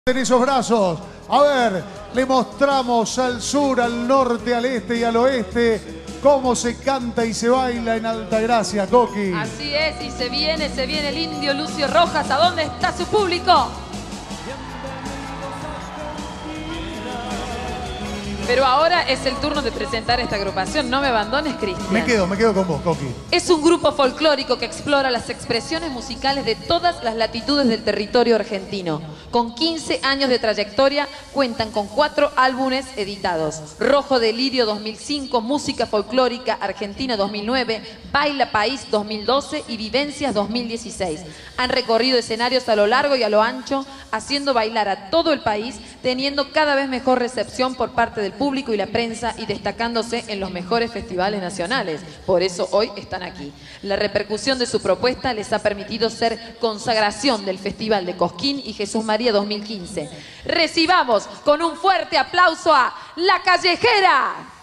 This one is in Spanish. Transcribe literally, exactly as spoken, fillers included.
En esos brazos, a ver, le mostramos al sur, al norte, al este y al oeste cómo se canta y se baila en Altagracia, Coqui. Así es, y se viene, se viene el indio Lucio Rojas. ¿A dónde está su público? Pero ahora es el turno de presentar esta agrupación. No me abandones, Cristian. Me quedo, me quedo con vos, Coqui. Es un grupo folclórico que explora las expresiones musicales de todas las latitudes del territorio argentino. Con quince años de trayectoria, cuentan con cuatro álbumes editados. Rojo Delirio dos mil cinco, Música Folclórica Argentina dos mil nueve, Baila País dos mil doce y Vivencias dos mil dieciséis. Han recorrido escenarios a lo largo y a lo ancho, haciendo bailar a todo el país, teniendo cada vez mejor recepción por parte del público y la prensa y destacándose en los mejores festivales nacionales. Por eso hoy están aquí. La repercusión de su propuesta les ha permitido ser consagración del Festival de Cosquín y Jesús María dos mil quince. Recibamos con un fuerte aplauso a La Callejera.